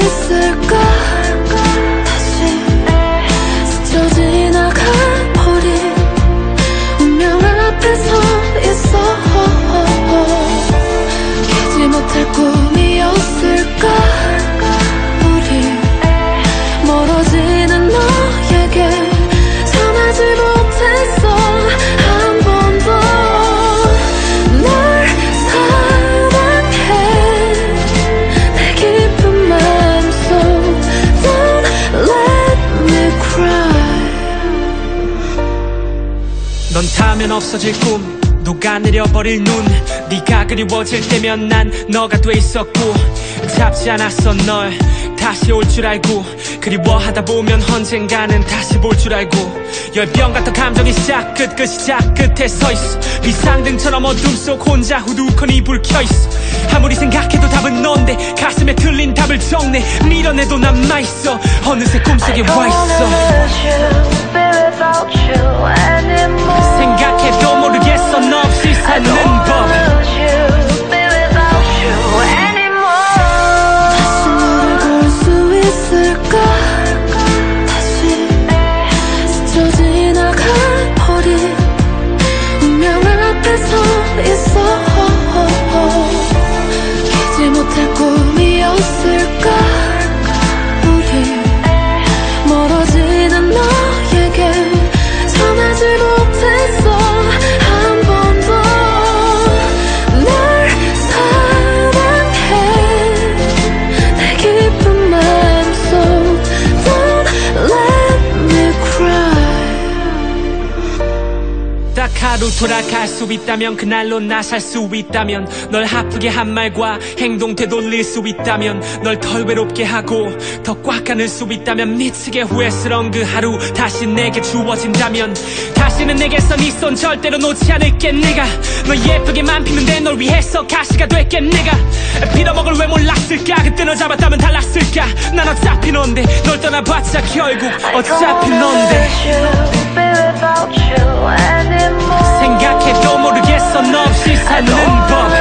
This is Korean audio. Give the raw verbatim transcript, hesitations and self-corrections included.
있을까? 다시 스쳐 지나가버린 운명 앞에 서 있어. 깨지 못할 꿈이었을까? 우리 멀어지는 너에게 전하지 못했어. 한 번도 널 사랑해 내 깊은 마음속. Don't let me cry. 넌 닿으면 없어질 꿈, 녹아내려버릴 눈. 네가 그리워질 때면 난 너가 돼 있었고, 잡지 않았어 널 다시 올 줄 알고. 그리워하다 보면 언젠가는 다시 볼 줄 알고. 열병 같은 감정이 시작 끝 그 시작 끝에 서있어. 비상등처럼 어둠 속 혼자 후두커니 불 켜있어. 아무리 생각해도 답은 넌데 가슴에 틀린 답을 정내. 밀어내도 남아있어. 어느새 꿈속에 와있어. 생각해도 모르겠어 너 없이 사는 법. 다시 너를 볼 수 있을까? 다시 스쳐 지나가버린 운명을 앞에 서 있어. 깨지 못할 꿈이었을까? 우리 멀어지는 너에게 전하지 못했어. 한 번도 널 사랑해 내 깊은 마음속. Don't let me cry. 딱 하루 돌아갈 수 있다면, 그날로 나 살 수 있다면, 널 아프게 한 말과 행동 되돌릴 수 있다면, 널 덜 외롭게 하고 더 꽉 안을 수 있다면, 미치게 후회스러운 그 하루 다시 내게 주어진다면, 다시는 내게서 네 손 절대로 놓지 않을게. 내가 널 예쁘게만 피는데 널 위해서 가시가 될게. 내가 빌어먹을 왜 몰랐을까? 그때 널 잡았다면 달랐을까? 난 어차피 넌데, 널 떠나봤자 결국 어차피 넌데. 생각해도 모르겠어 너 없이 사는 법.